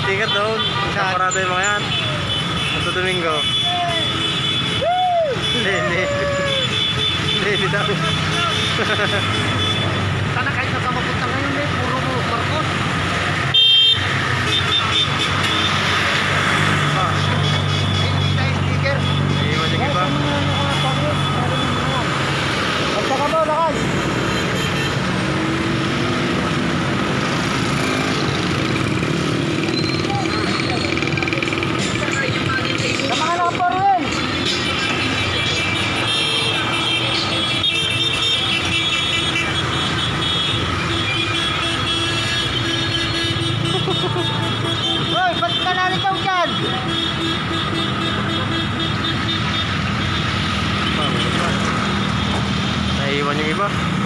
sticker doon. Nakaparado yung mga yan. Santo Domingo. Lili. Lili daw. Sana kahit saan mapunta ngayon eh, puro Marcos. Hindi tayo sticker. Iiwan yung iba. At saka ba, lakad? Sa mga nakaparuin. Hoy, ba't ka nalitaw dyan? Naiiwan yung iba.